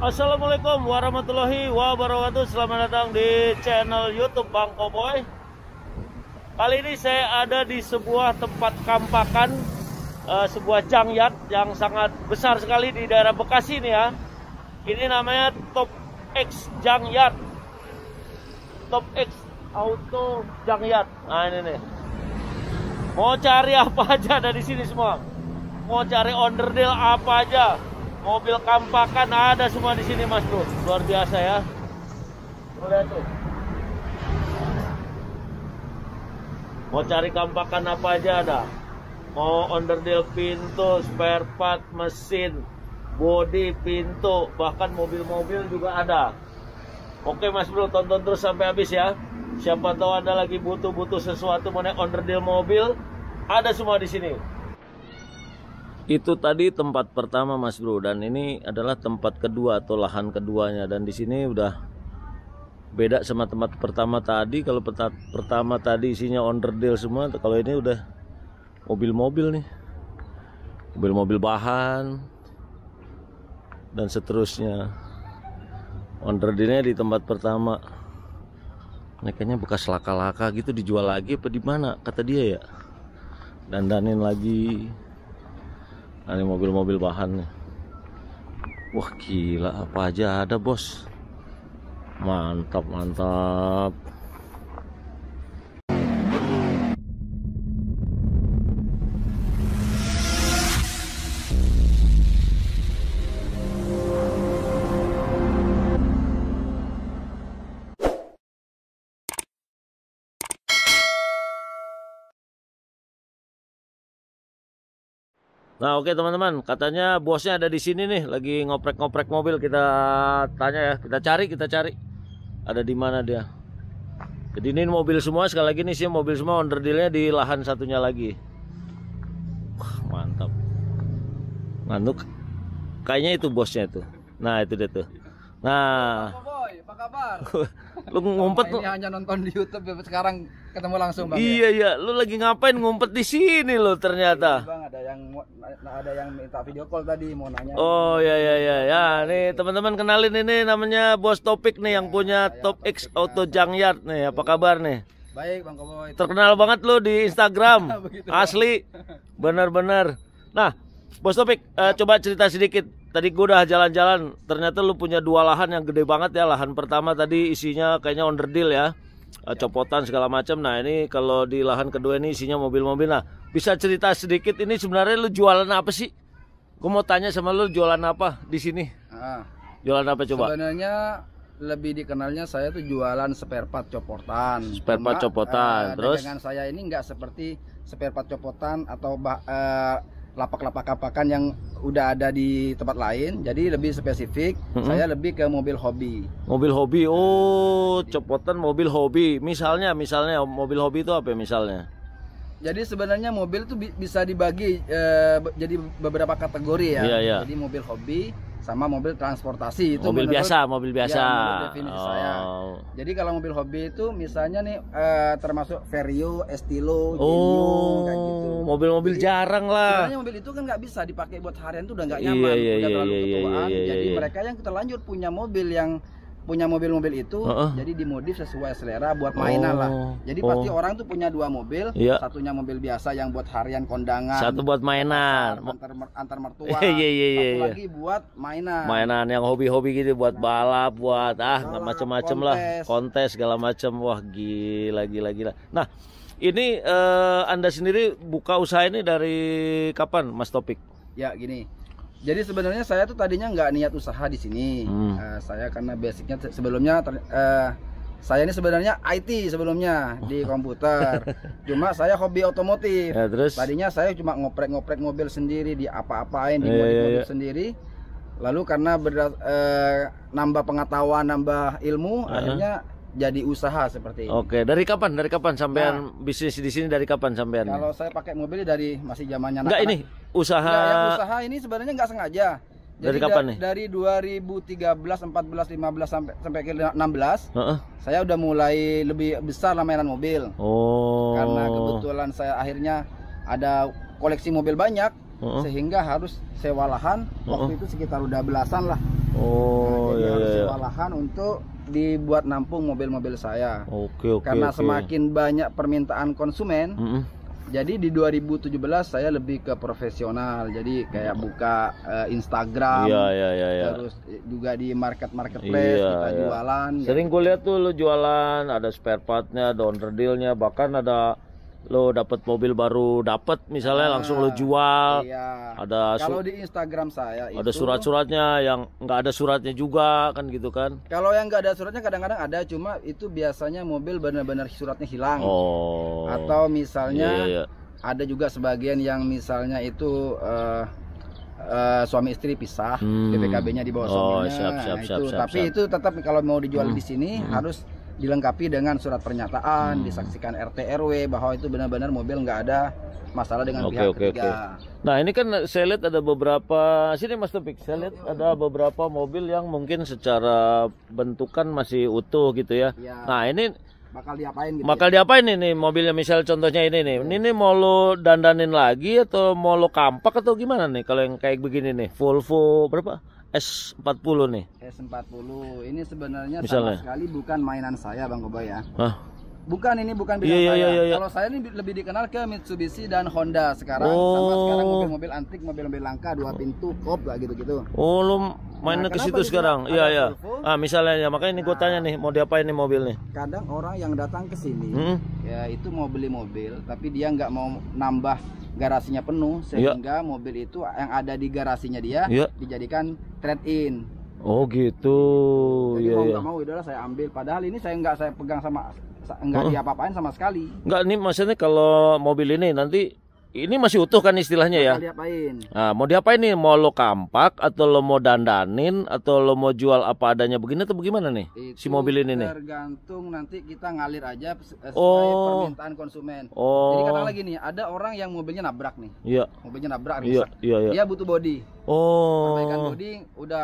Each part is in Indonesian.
Assalamualaikum warahmatullahi wabarakatuh. Selamat datang di channel YouTube Bang Koboy. Kali ini saya ada di sebuah tempat kampakan, sebuah junkyard yang sangat besar sekali di daerah Bekasi nih ya. Ini namanya Top X Junkyard, Top X Auto Junkyard. Nah ini nih. Mau cari apa aja ada di sini semua. Mau cari onderdil apa aja. Mobil kampakan ada semua di sini, Mas Bro. Luar biasa ya. Lihat tuh. Mau cari kampakan apa aja ada. Mau onderdil pintu, spare part, mesin, bodi, pintu, bahkan mobil-mobil juga ada. Oke Mas Bro, tonton terus sampai habis ya. Siapa tahu Anda lagi butuh sesuatu mengenai onderdil mobil, ada semua di sini. Itu tadi tempat pertama Mas Bro, dan ini adalah tempat kedua atau lahan keduanya, dan di sini udah beda sama tempat pertama tadi. Kalau pertama tadi isinya onderdil semua, kalau ini udah mobil-mobil nih, mobil-mobil bahan dan seterusnya. Onderdilnya di tempat pertama. Ini kayaknya bekas laka-laka gitu, dijual lagi apa di mana kata dia ya. Dandanin lagi. Nah, ini mobil-mobil bahan nih. Wah gila, apa aja ada bos. Mantap, mantap. Nah oke teman-teman, katanya bosnya ada di sini nih, lagi ngoprek-ngoprek mobil. Kita tanya ya, kita cari. Ada di mana dia? Jadi ini mobil semua, sekali lagi nih sih mobil semua, onderdilnya di lahan satunya lagi. Wah, mantap. Ngantuk. Kayaknya itu bosnya itu. Nah itu dia tuh. Nah. Apa kabar? Lu ngumpet ini hanya nonton di YouTube, sekarang ketemu langsung Bang. Iya ya, lu lagi ngapain ngumpet di sini lo ternyata? Iya, Bang, ada yang minta video call tadi mau nanya. Oh ya. Nih teman-teman, kenalin, ini namanya Bos Topik nih yang punya Top X Auto Junkyard nih. Apa kabar nih? Baik Bang Koboy. Terkenal banget lo di Instagram. Asli. Bener-bener. Nah, Bos Topik, coba cerita sedikit. Tadi gue udah jalan-jalan, ternyata lu punya dua lahan yang gede banget ya. Lahan pertama tadi isinya kayaknya onderdil ya, copotan segala macam. Nah ini kalau di lahan kedua ini isinya mobil-mobil. Nah bisa cerita sedikit, ini sebenarnya lu jualan apa sih? Gue mau tanya sama lu, jualan apa di sini? Jualan apa coba? Sebenarnya lebih dikenalnya saya tuh jualan spare part copotan. Spare part copotan. Terus dagangan saya ini nggak seperti spare part copotan atau lapak-lapak kampakan yang udah ada di tempat lain. Jadi lebih spesifik. Saya lebih ke mobil hobi. Mobil hobi. Oh, copotan mobil hobi. Misalnya mobil hobi itu apa misalnya? Jadi sebenarnya mobil itu bisa dibagi jadi beberapa kategori ya. Iya. Jadi mobil hobi sama mobil transportasi itu mobil biasa. Ya, menurut definisi saya. Jadi kalau mobil hobi itu misalnya nih termasuk Vario, Estilo, Genio, kayak gitu. Mobil-mobil jarang lah. Sebenarnya mobil itu kan nggak bisa dipakai buat harian, tuh udah nggak nyaman, udah terlalu ketuaan. Jadi mereka yang terlanjur punya mobil itu, jadi dimodif sesuai selera buat mainan lah. Jadi pasti orang tuh punya dua mobil, satunya mobil biasa yang buat harian kondangan, satu buat mainan, antar mertua, satu lagi buat mainan yang hobi-hobi gitu, buat balap, buat macam-macam lah, kontes segala macam. Wah gila. Nah ini Anda sendiri buka usaha ini dari kapan Mas Topik? Ya gini. Jadi sebenarnya saya tuh tadinya nggak niat usaha di sini. Saya karena basicnya sebelumnya saya ini sebenarnya IT sebelumnya di komputer. Cuma saya hobi otomotif. Ya, terus? Tadinya saya cuma ngoprek-ngoprek mobil sendiri, di apa-apain, di mobil sendiri. Lalu karena nambah pengetahuan, nambah ilmu, akhirnya jadi usaha seperti ini. Oke, dari kapan sampean bisnis di sini, dari kapan sampean? Kalau saya pakai mobil dari masih zamannya enggak ini usaha. Usaha ini sebenarnya nggak sengaja. Dari kapan nih? Dari 2013, 14, 15 sampai ke 16. Saya udah mulai lebih besar lah mainan mobil. Karena kebetulan saya akhirnya ada koleksi mobil banyak, sehingga harus sewa lahan. Waktu itu sekitar udah belasan lah. Oh, jadi harus sewa lahan untuk dibuat nampung mobil-mobil saya. Karena semakin banyak permintaan konsumen. Jadi di 2017 saya lebih ke profesional. Jadi kayak buka Instagram, terus juga di marketplace kita jualan. Sering gue lihat tuh lo jualan, ada spare partnya, ada under dealnya, bahkan ada lo dapat mobil baru misalnya langsung lo jual. Ada kalau di Instagram saya ada surat-suratnya, yang nggak ada suratnya juga kan gitu kan. Kalau yang nggak ada suratnya kadang-kadang ada, cuma itu biasanya mobil benar-benar suratnya hilang. Atau misalnya ada juga sebagian yang misalnya itu suami istri pisah, BPKB-nya di bawah suaminya. Tapi itu tetap kalau mau dijual di sini harus dilengkapi dengan surat pernyataan, disaksikan RT RW bahwa itu benar-benar mobil nggak ada masalah dengan pihak ketiga. Nah ini kan saya lihat ada beberapa, sini Mas Topik, saya lihat ada beberapa mobil yang mungkin secara bentukan masih utuh gitu ya. Nah ini bakal diapain gitu? Bakal diapain ini mobilnya, misal contohnya ini nih. Ini mau lo dandanin lagi atau mau lo kampak atau gimana nih kalau yang kayak begini nih? Volvo berapa? S40 nih. S40 ini sebenarnya sama sekali bukan mainan saya Bang Kobay ya. Bukan, ini bukan bidang saya. Kalau saya ini lebih dikenal ke Mitsubishi dan Honda sekarang. Sama sekarang mobil-mobil antik, mobil-mobil langka, 2 pintu, coupe lah gitu-gitu. Oh, lo mainnya ke situ sekarang? Iya. Misalnya ya, makanya ini gue tanya nih, mau diapain nih mobil nih? Kadang orang yang datang ke sini, ya itu mau beli mobil, tapi dia nggak mau nambah garasinya penuh, sehingga mobil itu yang ada di garasinya dia dijadikan trade-in. Oh gitu. Jadi mau nggak mau udahlah saya ambil. Padahal ini saya pegang sama nggak diapa-apain sama sekali. Nggak, ini maksudnya kalau mobil ini nanti ini masih utuh kan istilahnya ya? Diapain? Nah, mau diapain nih? Mau lo kampak atau lo mau dandanin atau lo mau jual apa adanya begini atau bagaimana nih? Itu si mobil ini nih? Tergantung, nanti kita ngalir aja sesuai permintaan konsumen. Jadi kadang lagi nih ada orang yang mobilnya nabrak nih. Mobilnya nabrak rusak. Dia butuh body. Perbaikan body udah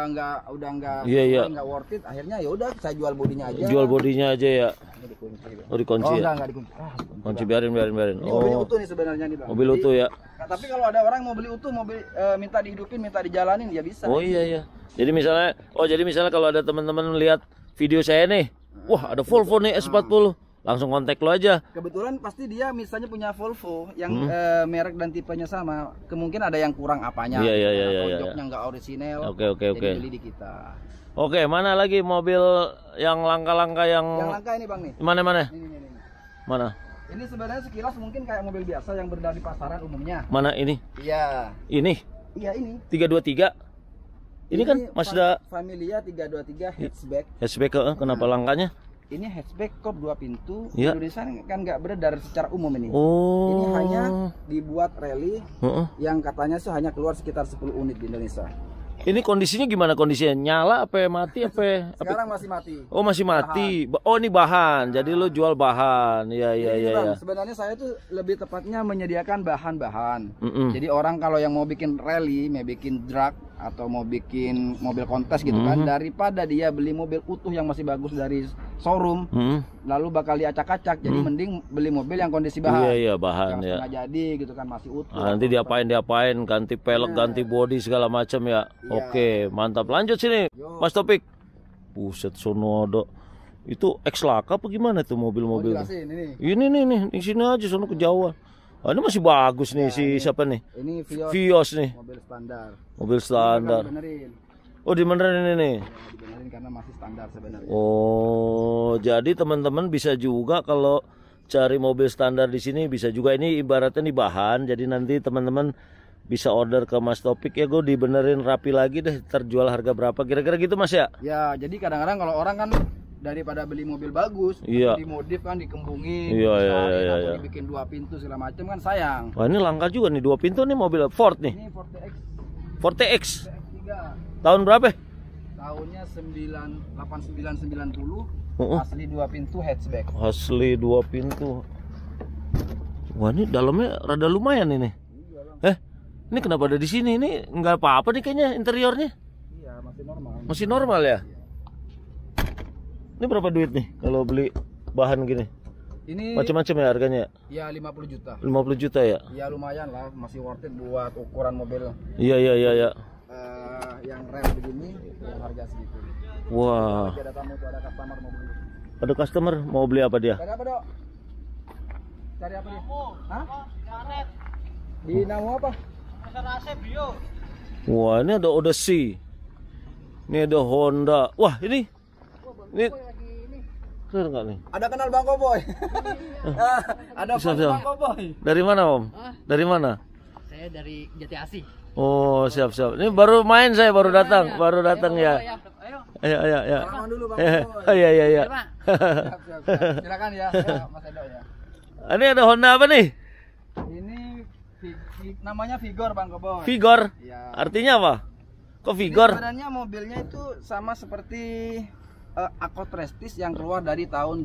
nggak worth it. Akhirnya ya udah saya jual bodinya aja. Jual bodinya aja ya. Dikunci. Enggak dikunci. Kunci, biarin. Ini mobilnya utuh nih sebenarnya nih Bang. Mobil utuh ya. Nah, tapi kalau ada orang mau beli utuh, mobil minta dihidupin, minta dijalanin, ya bisa. Jadi misalnya kalau ada teman-teman lihat video saya nih, wah ada Volvo nih S40, langsung kontak lo aja. Kebetulan pasti dia misalnya punya Volvo yang merek dan tipenya sama, kemungkinan ada yang kurang apanya. Joknya nggak orisinal. Jadi beli di kita. Mana lagi mobil yang langka-langka yang langka ini Bang nih? Mana? Ini. Mana? Ini sebenarnya sekilas mungkin kayak mobil biasa yang beredar di pasaran umumnya. Mana ini? Iya. Ini? Iya ini. 323. Ini kan Mazda Familia 323 hatchback. Hatchback kenapa langkanya? Ini hatchback coupe 2 pintu. Indonesia kan nggak beredar secara umum ini. Ini hanya dibuat rally yang katanya sih hanya keluar sekitar 10 unit di Indonesia. Ini kondisinya gimana kondisinya? Nyala apa mati apa? Sekarang masih mati. Oh, masih mati. Bahan. Oh, ini bahan. Jadi lo jual bahan. Iya. Sebenarnya saya tuh lebih tepatnya menyediakan bahan-bahan. Jadi orang kalau yang mau bikin rally, mau bikin drag atau mau bikin mobil kontes gitu kan, daripada dia beli mobil utuh yang masih bagus dari showroom, lalu bakal diacak-acak, jadi mending beli mobil yang kondisi bahan. Iya, bahan yang setengah jadi gitu kan, masih utuh. Nanti diapain, ganti pelek, ganti bodi segala macam ya. Oke, mantap. Lanjut sini, Mas Topik. Buset, sonodo. Itu X laka apa gimana tuh mobil-mobil? Ini nih, di sini aja, sono kejauhan. Ini masih bagus nih siapa nih? Ini Vios nih. Mobil standar. Dibenerin ini. Dibenerin karena masih standar sebenarnya. Jadi teman-teman bisa juga kalau cari mobil standar di sini bisa juga, ini ibaratnya nih bahan. Jadi nanti teman-teman bisa order ke Mas Topik ya, gue dibenerin rapi lagi deh, terjual harga berapa kira-kira gitu Mas ya? Ya, jadi kadang-kadang kalau orang kan daripada beli mobil bagus, dimodif kan, dikembungin, atau dibikin 2 pintu segala macam kan sayang. Wah, ini langka juga nih 2 pintu nih mobil Ford nih. Ini Forte X. Tahun berapa? Tahunnya 8990. Asli 2 pintu hatchback. Asli 2 pintu. Wah, ini dalamnya rada lumayan ini. Ini kenapa ada di sini? Ini nggak apa-apa nih kayaknya interiornya. Iya, masih normal. Masih normal ya? Ini berapa duit nih kalau beli bahan gini? Ini macam-macam ya harganya? Ya 50 juta. 50 juta ya? Ya lumayan lah, masih worth it buat ukuran mobil. Iya. yang rem begini yang harga segitu. Wah. Ada tamu tuh, ada customer mau beli. Ada customer mau beli apa dia? Cari apa, Dok? Cari apa dia? Hah? Di Namo apa? Wah, ini ada Odyssey. Ini ada Honda. Wah, ini keren nggak nih? Ada kenal Bang Koboy. Ada Bang Koboy. Dari mana, Om? Dari mana? Saya dari Jati Asih. Oh, siap. Ini baru main, saya baru datang ya. Ayo. Salaman dulu Bang Koboy. Iya. Siap. Silakan ya, Mas Edo ya. Ini ada Honda apa nih? Ini namanya Vigor Bang Koboy. Vigor? Ya. Artinya apa? Kok Vigor? Sebenarnya mobilnya itu sama seperti Accord Prestige yang keluar dari tahun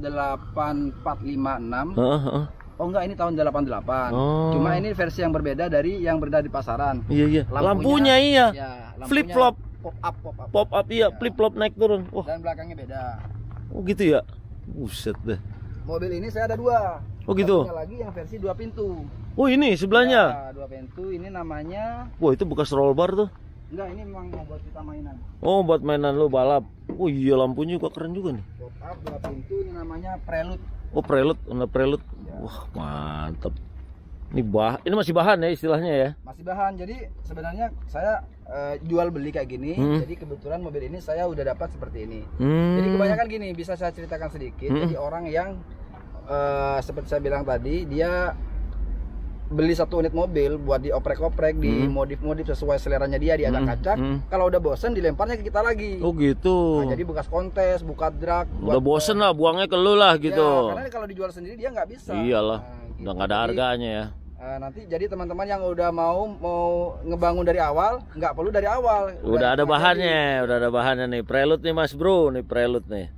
8456. Oh enggak, ini tahun 88. Cuma ini versi yang berbeda dari yang berada di pasaran. Iya. Lampunya iya. Ya, Flip flop. Pop up iya, flip flop naik turun. Wah. Dan belakangnya beda. Oh gitu ya. Buset deh. Mobil ini saya ada dua. Oh gitu. Satunya lagi yang versi 2 pintu. Oh ini sebelahnya. Ya, 2 pintu ini namanya. Wah, itu bekas roll bar tuh. Enggak, ini memang mau buat kita mainan. Oh, buat mainan lo balap. Oh iya, lampunya juga keren juga nih. Pop up 2 pintu ini namanya Prelude. Oh, Prelude, Honda Prelude. Ya. Wah, mantap. Ini masih bahan ya istilahnya ya. Masih bahan. Jadi sebenarnya saya jual beli kayak gini. Jadi kebetulan mobil ini saya udah dapat seperti ini. Jadi kebanyakan gini, bisa saya ceritakan sedikit. Jadi orang yang seperti saya bilang tadi, dia beli 1 unit mobil buat dioprek-oprek, dimodif-modif sesuai seleranya dia, diacak-acak. Kalau udah bosen dilemparnya ke kita lagi. Oh gitu. Nah, jadi bekas kontes, buka drag. Udah bosen lah, buangnya ke lu lah gitu. Ya, karena kalau dijual sendiri dia nggak bisa. Iyalah, gitu. udah nggak ada harganya ya. Nanti jadi teman-teman yang udah mau ngebangun dari awal, nggak perlu dari awal. Udah ada bahannya nih. Prelude nih Mas Bro, nih Prelude nih.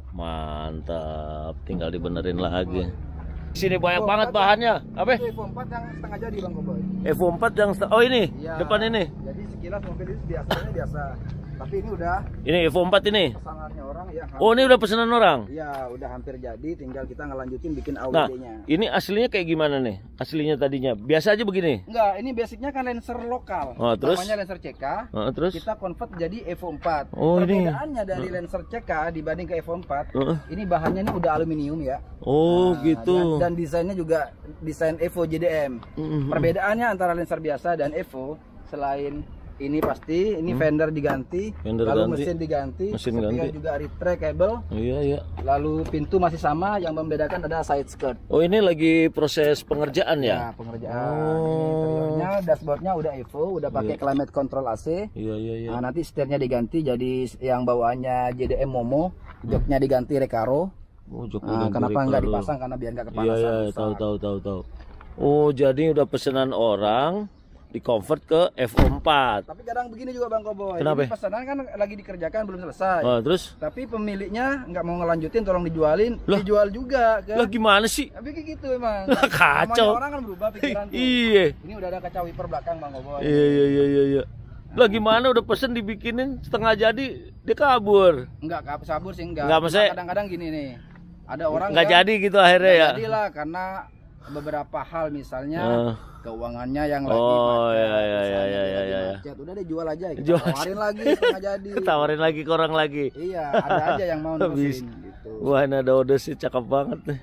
Mantap, tinggal dibenerin lagi. Sini banyak banget bahannya. Apa? Evo 4 yang setengah jadi Bang Koboy. Evo 4 yang oh ini, ya, depan ini. Jadi sekilas mobil ini biasa. Tapi ini udah. Ini Evo 4 ini. Pesanannya orang ya. Oh, ini udah pesanan orang. Iya, udah hampir jadi, tinggal kita ngelanjutin bikin Nah, AWD-nya. ini aslinya kayak gimana nih? Aslinya tadinya biasa aja begini. Enggak, ini basicnya kan Lancer lokal. Oh, terus? Namanya Lancer CK. Terus? Kita convert jadi Evo 4. Oh, perbedaannya dari Lancer CK dibanding ke Evo 4, ini bahannya ini udah aluminium ya. Oh, gitu. Dan desainnya juga desain Evo JDM. Perbedaannya antara Lancer biasa dan Evo, selain ini pasti ini fender diganti, lalu mesin diganti, setir juga retractable. Iya. Lalu pintu masih sama, yang membedakan ada side skirt. Oh, ini lagi proses pengerjaan ya? Ya, pengerjaan. Interiornya, dashboardnya udah Evo, udah pakai climate control AC. Iya. Nah, nanti setirnya diganti jadi yang bawaannya JDM Momo, joknya diganti Recaro. Oh, jok kenapa nggak dipasang? Karena biar nggak kepanasan. Iya, tahu. Oh, jadi udah pesanan orang di convert ke Evo 4. Tapi kadang begini juga Bang Koboy. Kenapa? Ini pesanan kan lagi dikerjakan belum selesai. Terus? Tapi pemiliknya nggak mau ngelanjutin, tolong dijualin, dijual juga. Lah gimana sih? Tapi kayak gitu emang. Kacau. Namanya orang kan berubah pikiran tuh. Iya. Ini udah ada kaca wiper belakang Bang Koboy. Iya. Lah gimana udah pesen dibikinin setengah jadi dia kabur. Enggak kabur sih enggak. Kadang-kadang gini nih. Ada orang nggak jadi gitu akhirnya ya. Jadilah karena beberapa hal misalnya keuangannya yang lagi macet. Udah deh jual aja, kita tawarin lagi setengah jadi. Tawarin lagi ke orang lagi. Iya, ada aja yang mau nerusin gitu. Wah, ini ada Odyssey cakep banget nih.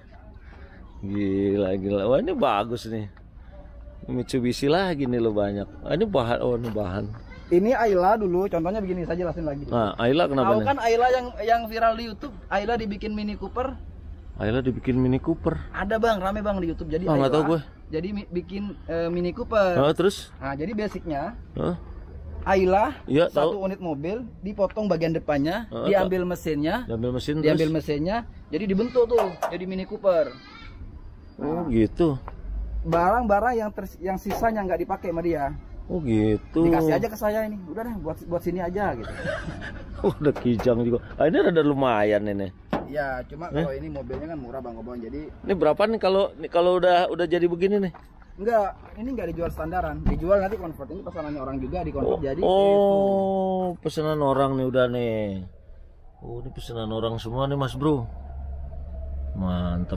Gila. Wah, ini bagus nih. Mitsubishi lagi nih lo banyak. Ini bahan. Ini Ayla dulu, contohnya begini, saya jelasin lagi. Nah, Ayla kenapa nih? Tahu kan Ayla yang viral di YouTube, Ayla dibikin Mini Cooper. Ayla dibikin Mini Cooper. Ada Bang, rame Bang di YouTube. Jadi Ayla nggak tahu gue. Jadi bikin Mini Cooper. Terus? Nah, jadi basicnya Ayla ya, satu unit mobil, dipotong bagian depannya, diambil mesinnya, jadi dibentuk tuh jadi Mini Cooper. Oh gitu. Barang-barang yang sisanya nggak dipakai sama dia. Oh gitu. Dikasih aja ke saya ini. Udah deh buat sini aja gitu. Udah kijang juga. Ini rada lumayan ini. Ya, cuma kalau ini mobilnya kan murah Bang Koboy. Jadi ini berapa nih kalau udah jadi begini nih? Enggak, ini enggak dijual standaran. Dijual nanti convert. Ini pesanannya orang juga dikonvert jadi Evo. Pesanan orang nih udah nih. Oh, ini pesanan orang semua nih Mas Bro. Mantap.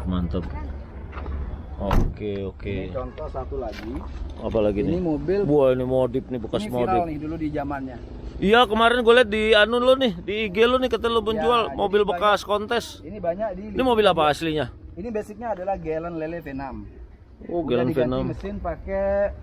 Oke. Ini contoh satu lagi. Apa lagi nih? Ini mobil. Wah, ini modif nih, bekas ini modif. viral nih dulu di zamannya. Iya, kemarin gue liat di anu lo nih, di IG lo nih, kata lo menjual mobil bekas kontes. Ini banyak di. Ini mobil apa aslinya? Ini basicnya adalah Galant Lele V6. Oh, Galant V6. Mesin pakai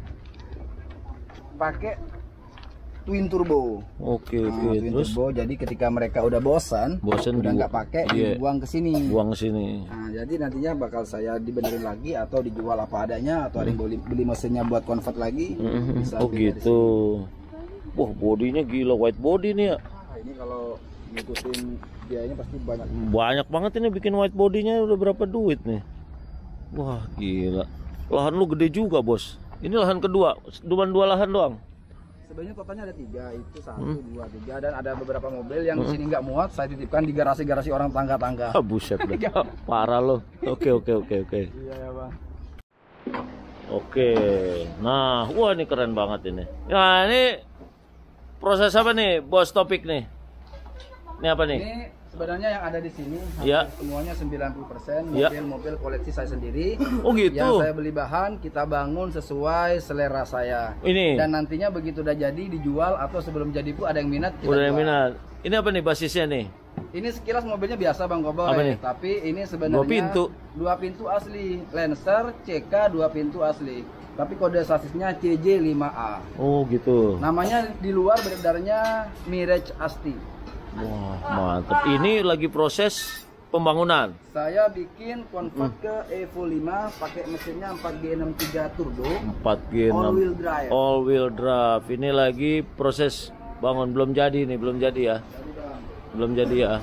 twin turbo. Oke. Twin Terus turbo. Jadi ketika mereka udah bosan udah nggak pakai, dibuang ke sini. Buang ke sini. Nah, jadi nantinya bakal saya dibenerin lagi atau dijual apa adanya, atau ada yang beli mesinnya buat convert lagi. Bisa gitu. Wah, bodinya gila, white body nih ya. Nah, ini kalau ngikutin biayanya pasti banyak. Banyak banget ini bikin white bodinya, udah berapa duit nih. Wah, gila. Lahan lu gede juga, Bos. Ini lahan kedua, cuma 2 lahan doang. Sebenarnya totalnya ada 3, itu 1, 2, 3, dan ada beberapa mobil yang di sini nggak muat, saya titipkan di garasi-garasi orang tangga-tangga. Buset dah. Parah lo. Oke. Iya ya, Bang. Oke. Nah, wah ini keren banget ini. Nah, ini proses apa nih, Bos Topik nih? Ini apa nih? Ini sebenarnya yang ada di sini ya. Semuanya 90% ya. mobil koleksi saya sendiri. Oh gitu. Yang saya beli bahan, kita bangun sesuai selera saya. Ini. Dan nantinya begitu udah jadi dijual, atau sebelum jadi pun ada yang minat. Udah yang minat. Ini apa nih basisnya nih? Ini sekilas mobilnya biasa, Bang Koboy. Apa nih? Tapi ini sebenarnya 2 pintu asli, Lancer CK 2 pintu asli. Tapi kode sasisnya CJ5A. Oh gitu. Namanya di luar beredarnya Mirage Asti. Wah, mantap. Ini lagi proses pembangunan. Saya bikin convert ke Evo 5 pakai mesinnya 4G63 turbo. 4G6. All wheel drive. All wheel drive. Ini lagi proses bangun, belum jadi nih, belum jadi ya. Belum jadi ya.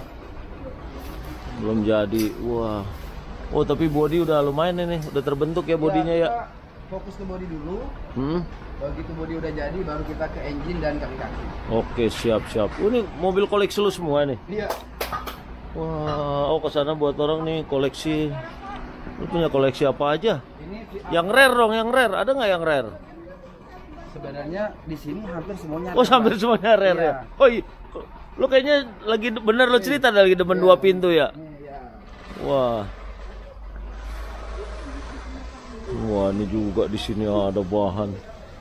Belum jadi. Wah. Oh, tapi body udah lumayan ini, udah terbentuk ya bodinya ya. Fokus ke body dulu. Begitu body udah jadi, baru kita ke engine dan kaki-kaki. Oke, siap. Oh, ini mobil koleksi lu semua nih? Iya. Wah, oh kesana buat orang nih koleksi. Lu punya koleksi apa aja? Ini yang rare dong, yang rare. Ada nggak yang rare? Sebenarnya di sini hampir semuanya. Oh, hampir semuanya rare ya? Oh iya. Lu kayaknya lagi bener lo cerita lagi demen 2 pintu ya? Iya. Wah. Wah, ini juga di sini ada bahan.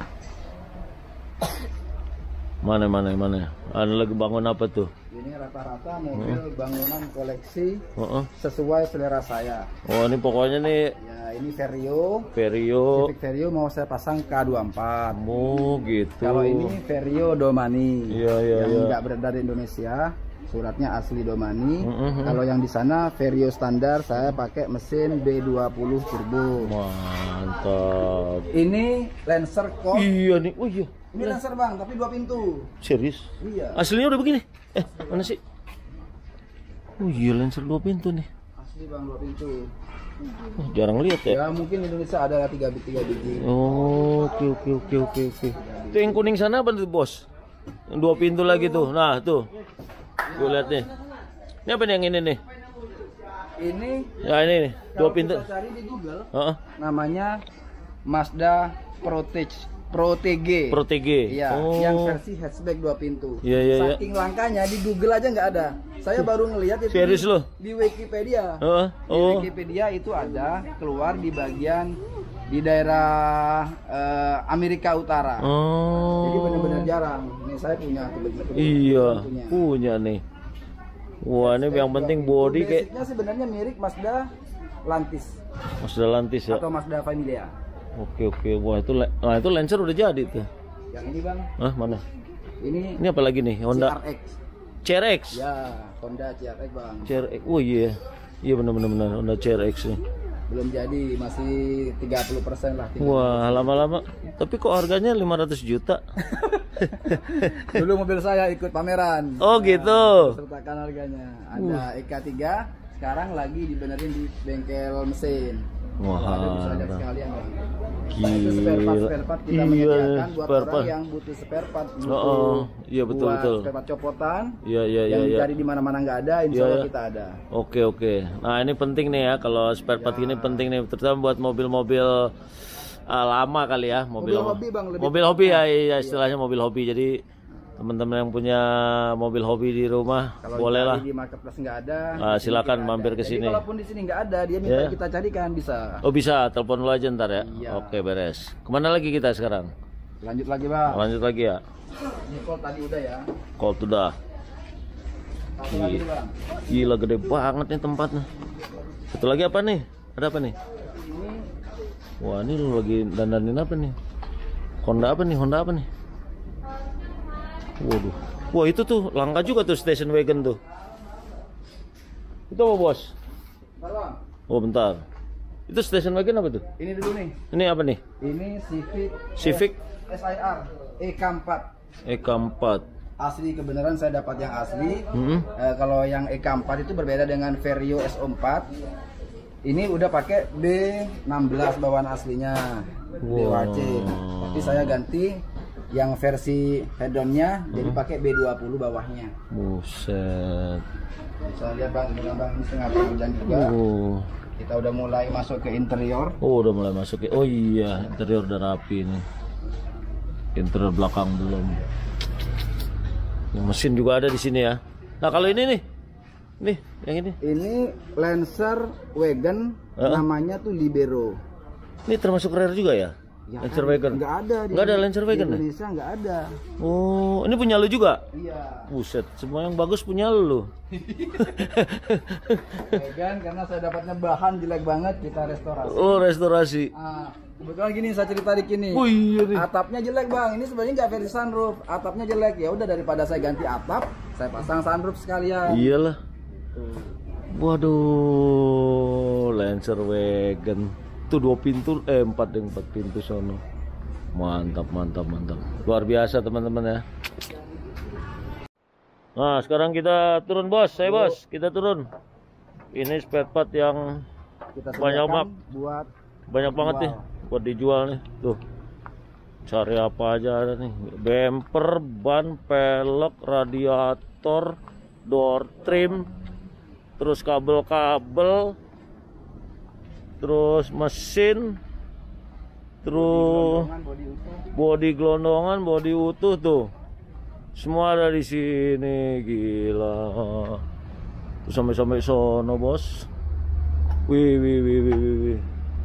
Mana? Ada lagi bangun apa tuh? Ini rata-rata mobil bangunan koleksi sesuai selera saya. Oh, ini pokoknya nih. Ya, ini Vario. Civic Vario mau saya pasang K24. Oh, gitu. Kalau ini Vario Domani. Iya. Yang nggak beredar di Indonesia. Suratnya asli Domani. Kalau yang di sana Vario standar, saya pakai mesin B20 turbo. Mantap. Ini Lancer Corp. Iya nih. Oh iya. Ini Lancer, Bang, tapi 2 pintu. Serius? Iya. Aslinya udah begini? Mana sih? Oh iya, Lancer 2 pintu nih. Asli, Bang, 2 pintu. Oh, jarang lihat ya. Ya, mungkin Indonesia ada 3 biji. Oh, oke. Itu yang kuning sana apa tuh, Bos? Yang 2 pintu lagi tuh. Nah, tuh. Gue lihat nih. Ini apa nih yang ini nih? Ini. Ya, ini nih. 2 pintu. Kita cari di Google. Namanya Mazda Protege. Iya. Yang versi hatchback 2 pintu. Iya. Saking langkanya di Google aja nggak ada. Saya baru ngelihat itu. Serius lo? Di Wikipedia. Di Wikipedia itu ada keluar di bagian di daerah Amerika Utara. Jadi benar-benar jarang. Ini saya punya kebetulan. Iya, punya nih. Wah, ini yang penting body kayak. Basicnya sebenarnya mirip Mazda Lantis. Mazda Lantis ya. Atau Mazda Familia. Oke. Wah, itu Lancer udah jadi tuh. Yang ini, Bang. Mana? Ini apa lagi nih? Honda CRX. Ya, Honda CRX, Bang. CRX. Oh iya. Iya benar Honda CRX nih. Belum jadi, masih 30% lah. Wah, lama-lama. Tapi kok harganya 500 juta? Dulu mobil saya ikut pameran. Oh, gitu. Sertakan harganya. Ada EK3, sekarang lagi dibenerin di bengkel mesin. Wah, bisa lihat sekalian, Bang. Gila. Itu spare part kita menyediakan buat orang yang butuh spare part. Iya betul. Spare part copotan. Iya. Yang cari di mana-mana nggak ada, insya Allah kita ada. Oke. Nah, ini penting nih ya, kalau spare part ini penting nih, terutama buat mobil-mobil lama kali ya, mobil hobi, Bang, mobil hobi ya, istilahnya mobil hobi. Jadi teman-teman yang punya mobil hobi di rumah, kalau boleh lah di marketplace nggak ada, silakan mampir ke sini. Kalaupun di sini nggak ada, dia minta kita carikan, bisa. Oh, bisa, telepon lo aja ntar ya. Oke, beres. Kemana lagi kita sekarang? Lanjut lagi, Bang. Lanjut lagi ya. Ini Colt tadi udah ya. Colt udah. Satu lagi Bang. Gila gede banget nih tempatnya. Satu lagi apa nih? Ada apa nih? Ini Wah, ini lu lagi dandanin apa nih? Honda apa nih? Honda apa nih? Waduh. Wah, itu tuh langka juga tuh station wagon tuh. Itu apa, Bos? bentar, Bang. Oh, bentar. Itu station wagon apa tuh? Ini dulu nih. Ini apa nih? Ini Civic SIR EK4. EK4. Asli, kebenaran saya dapat yang asli. Kalau yang EK4 itu berbeda dengan Vario SO4. Ini udah pakai B16 bawaan aslinya, BWC. Tapi saya ganti yang versi head-onnya jadi pakai B20 bawahnya. Buset. Bisa lihat Bang, ini Bang, ini setengah hujan juga. Kita udah mulai masuk ke interior. Oh, udah mulai masuk ya. Oh iya, interior udah rapi nih. Interior belakang belum. Yang mesin juga ada di sini ya. Nah, kalau ini nih. Nih, yang ini. Ini Lancer Wagon, namanya tuh Libero. Ini termasuk rare juga ya? Ya, Lancer Wagon. Enggak ada Enggak ada Lancer Wagon. Di Indonesia enggak ada. Oh, ini punya lu juga? Iya. Buset, semua yang bagus punya lu. Wagon karena saya dapatnya bahan jelek banget, kita restorasi. Oh, restorasi. Kebetulan gini, saya cerita di sini. Oh iya nih. Atapnya jelek Bang, ini sebenarnya nggak versi sunroof. Atapnya jelek, ya udah daripada saya ganti atap, saya pasang sunroof sekalian. Iyalah. Waduh, Lancer Wagon. Itu 2 pintu, 4 pintu sono. Mantap, mantap, mantap. Luar biasa teman-teman ya. Nah, sekarang kita turun, Bos. Saya Bos, kita turun. Ini spare part yang Kita banyak buat banget nih buat dijual nih. Tuh. Cari apa aja ada nih. Bumper, ban, pelek, radiator, door trim, terus kabel-kabel, terus mesin, terus bodi gelondongan, bodi utuh tuh. Semua ada di sini, gila. Tuh sampai sono, Bos. Wih.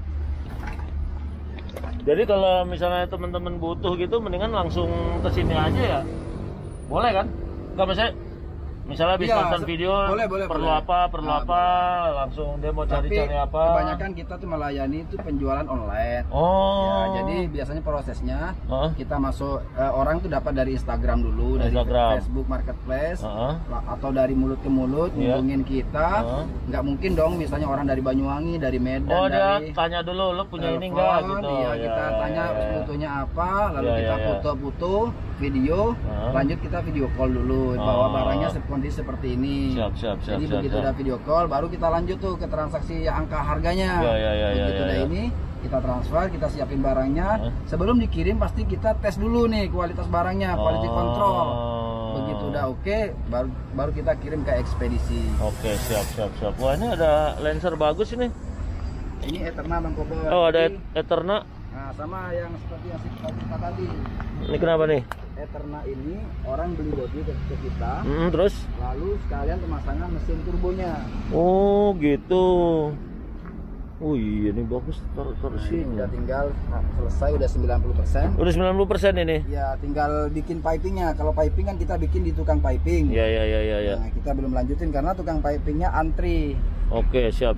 Jadi kalau misalnya teman-teman butuh gitu, mendingan langsung ke sini aja ya. Boleh kan? Enggak, misalnya habis nonton video, perlu apa, langsung dia mau cari-cari apa. Kebanyakan kita tuh melayani itu penjualan online. Oh. Ya, jadi biasanya prosesnya kita masuk, orang tuh dapat dari Instagram dulu, dari Facebook Marketplace, atau dari mulut ke mulut hubungin kita. Nggak mungkin dong, misalnya orang dari Banyuwangi, dari Medan. Oh, dia tanya dulu, lo punya ini enggak gitu. Iya, kita tanya butuhnya apa, lalu kita foto-foto, video, lanjut kita video call dulu, bahwa barangnya kondisi seperti ini. Siap. Jadi begitu udah video call, baru kita lanjut tuh ke transaksi angka harganya. Begitu udah ini, kita transfer, kita siapin barangnya. Sebelum dikirim pasti kita tes dulu nih kualitas barangnya, quality control. Begitu udah oke, baru kita kirim ke ekspedisi. Oke, siap. Wah, ini ada Lancer bagus ini. Ini Eterna Bang Kober. Oh, ada Eterna. Nah, sama yang seperti yang kita tadi. Ini kenapa nih? Eterna ini orang beli bodi ke kita, Terus? lalu sekalian pemasangan mesin turbonya. Oh gitu. Oh iya, ini bagus. Taruh sini. Udah tinggal selesai, udah 90%. Udah 90% ini? Ya, tinggal bikin pipingnya. Kalau piping kan kita bikin di tukang piping. Iya. Nah, kita belum lanjutin karena tukang pipingnya antri. Oke, siap.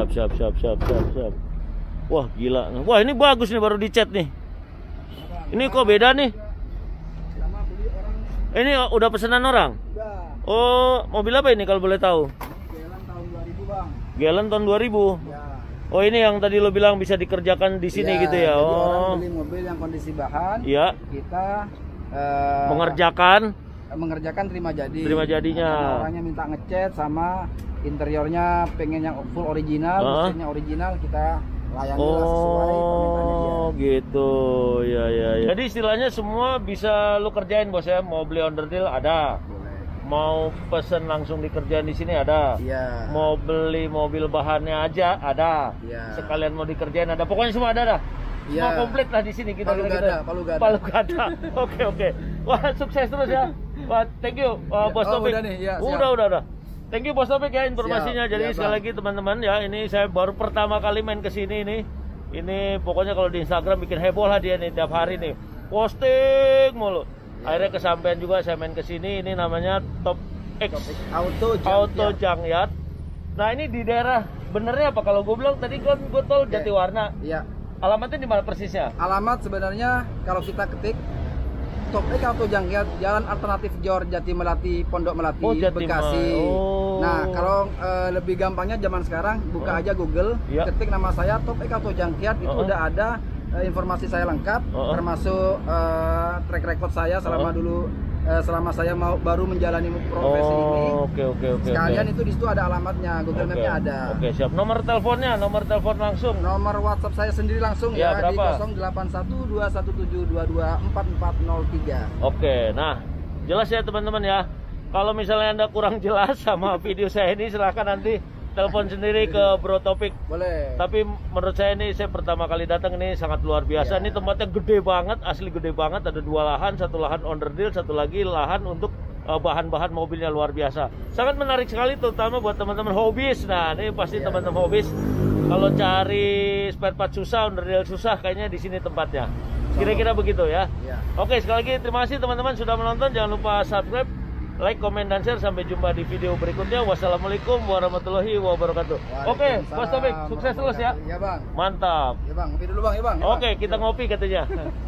Wah, gila. Wah, ini bagus nih, baru dicat nih. Ini kok beda nih? Ini udah pesanan orang? Udah. Oh, mobil apa ini kalau boleh tahu? Galant tahun 2000, Bang. Galant tahun 2000? Ya. Oh, ini yang tadi lo bilang bisa dikerjakan di sini gitu ya? Jadi orang beli mobil yang kondisi bahan, iya. Kita mengerjakan terima jadi. Terima jadinya. Nah, orangnya minta ngecat sama interiornya pengen yang full original, mesinnya original, kita layani sesuai permintaannya dia. Oh gitu, ya. Jadi istilahnya semua bisa lu kerjain, Bos ya. Mau beli underdeal ada. Boleh. Mau pesen langsung dikerjain di sini ada. Iya. Mau beli mobil bahannya aja ada. Iya. Sekalian mau dikerjain ada. Pokoknya semua ada dah. Semua komplit lah di sini kita. Palu gada. Oke. Wah, sukses terus ya. Wah, thank you, Bos Topik. Udah nih, ya, udah. Thank you Bos Topik ya informasinya. Jadi sekali Bang. lagi teman-teman ya, ini saya baru pertama kali main ke sini nih. Ini pokoknya kalau di Instagram bikin heboh lah dia nih tiap hari nih. Posting mulu. Akhirnya kesampaian juga saya main ke sini. Ini namanya Top X Auto Junkyard. Nah ini di daerah benernya apa? Kalau gue bilang tadi kan gue tol Jatiwarna. Iya. Alamatnya di mana persisnya? Alamat sebenarnya kalau kita ketik Top X Auto Junkyard, Jalan Alternatif Jor, Jati Melati, Pondok Melati, Bekasi. Nah, kalau lebih gampangnya zaman sekarang buka aja Google, ketik nama saya Top X Auto Junkyard, itu udah ada informasi saya lengkap, termasuk track record saya selama dulu selama saya baru menjalani profesi ini. Oke. Sekalian itu di situ ada alamatnya, Google Map-nya ada. Oke, siap. Nomor teleponnya, nomor telepon langsung. Nomor WhatsApp saya sendiri langsung ya di berapa? 081217224403. Oke, nah jelas ya teman-teman ya. Kalau misalnya Anda kurang jelas sama video saya ini, silahkan nanti telepon sendiri ke Bro Topik. Boleh. Tapi menurut saya ini, saya pertama kali datang ini sangat luar biasa. Ini tempatnya gede banget, asli gede banget. Ada 2 lahan, 1 lahan onderdil, 1 lagi lahan untuk bahan-bahan mobilnya luar biasa. Sangat menarik sekali, terutama buat teman-teman hobis. Nah, ini pasti teman-teman hobis kalau cari spare part susah, onderdil susah, kayaknya di sini tempatnya. Kira-kira begitu ya. Oke, sekali lagi terima kasih teman-teman sudah menonton. Jangan lupa subscribe, like, komen, dan share. Sampai jumpa di video berikutnya. Wassalamualaikum warahmatullahi wabarakatuh. Oke, Mas Topik, sukses terus ya. Iya bang. Mantap. Ya bang, ngopi dulu bang, ya bang. Oke, kita ngopi katanya.